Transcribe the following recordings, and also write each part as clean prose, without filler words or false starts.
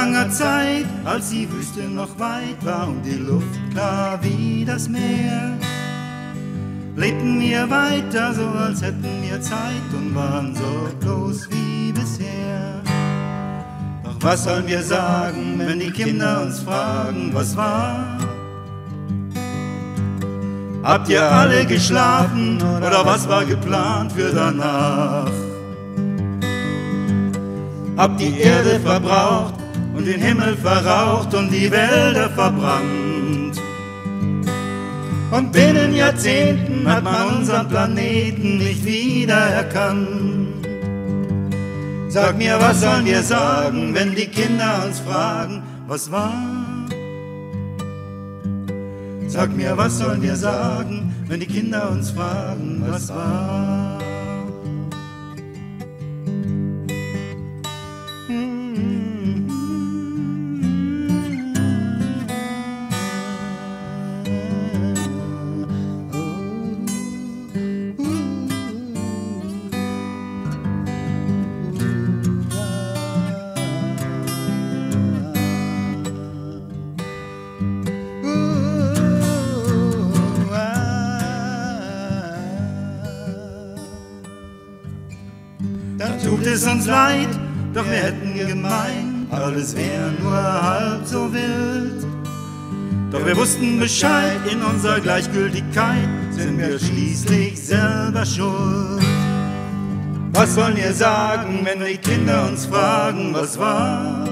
langer Zeit, als die Wüste noch weit war und die Luft klar wie das Meer, lebten wir weiter, so als hätten wir Zeit und waren so bloß wie bisher. Doch was sollen wir sagen, wenn die Kinder uns fragen, was war? Habt ihr alle geschlafen oder was war geplant für danach? Habt die Erde verbraucht und den Himmel verraucht und die Wälder verbrannt? Und binnen Jahrzehnten hat man unseren Planeten nicht wiedererkannt. Sag mir, was sollen wir sagen, wenn die Kinder uns fragen, was war? Sag mir, was sollen wir sagen, wenn die Kinder uns fragen, was war? Dann tut es uns leid, doch wir hätten gemeint, alles wäre nur halb so wild. Doch wir wussten Bescheid, in unserer Gleichgültigkeit sind wir schließlich selber schuld. Was sollen wir sagen, wenn die Kinder uns fragen, was war?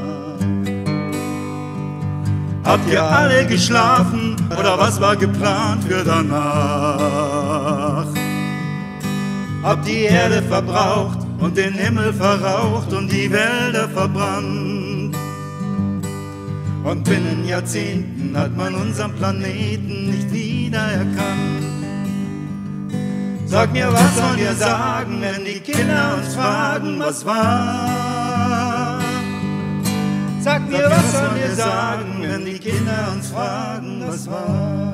Habt ihr alle geschlafen oder was war geplant für danach? Habt die Erde verbraucht und den Himmel verraucht und die Wälder verbrannt? Und binnen Jahrzehnten hat man unseren Planeten nicht wiedererkannt. Sag mir, was sollen wir sagen, wenn die Kinder uns fragen, was war? Sag mir, was sollen wir sagen, wenn die Kinder uns fragen, was war?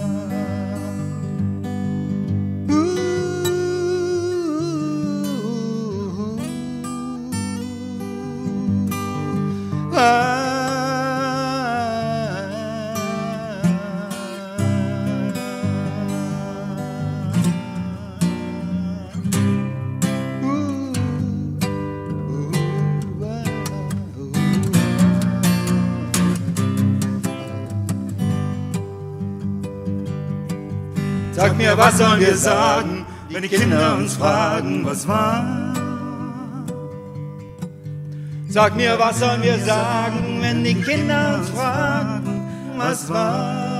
Sag mir, was sollen wir sagen, wenn die Kinder uns fragen, was war? Sag mir, was sollen wir sagen, wenn die Kinder uns fragen, was war?